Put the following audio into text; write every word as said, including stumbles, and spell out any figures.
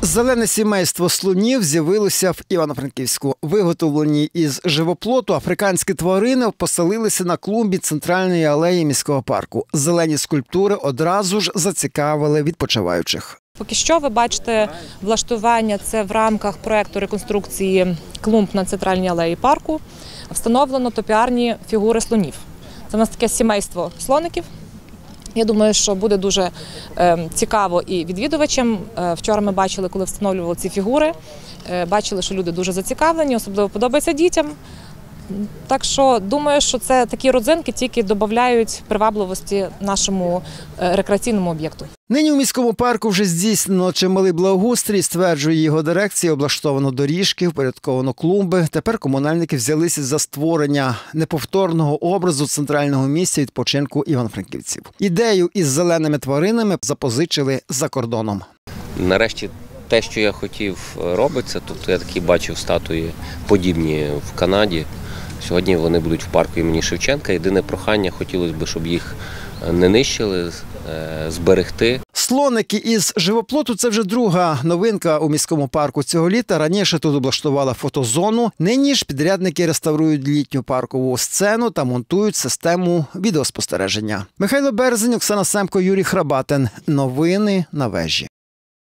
Зелене сімейство слонів з'явилося в Івано-Франківську. Виготовлені із живоплоту африканські тварини поселилися на клумбі центральної алеї міського парку. Зелені скульптури одразу ж зацікавили відпочиваючих. Поки що ви бачите влаштування – це в рамках проєкту реконструкції клумб на центральній алеї парку. Встановлено топіарні фігури слонів. Це у нас таке сімейство слоників. Я думаю, що буде дуже е, цікаво і відвідувачам. Е, вчора ми бачили, коли встановлювали ці фігури, е, бачили, що люди дуже зацікавлені, особливо подобається дітям. Так що думаю, що це такі родзинки тільки додають привабливості нашому е, рекреаційному об'єкту. Нині у міському парку вже здійснено чималий благоустрій, стверджує його дирекція, облаштовано доріжки, впорядковано клумби. Тепер комунальники взялися за створення неповторного образу центрального місця відпочинку івано-франківців. Ідею із зеленими тваринами запозичили за кордоном. Нарешті те, що я хотів, робиться. Тут я такі бачив статуї подібні в Канаді. Сьогодні вони будуть в парку імені Шевченка. Єдине прохання, хотілося б, щоб їх не нищили, зберегти. Слоники із живоплоту – це вже друга новинка у міському парку цього літа. Раніше тут облаштували фотозону. Нині ж підрядники реставрують літню паркову сцену та монтують систему відеоспостереження. Михайло Березень, Оксана Семко, Юрій Храбатин. Новини на вежі.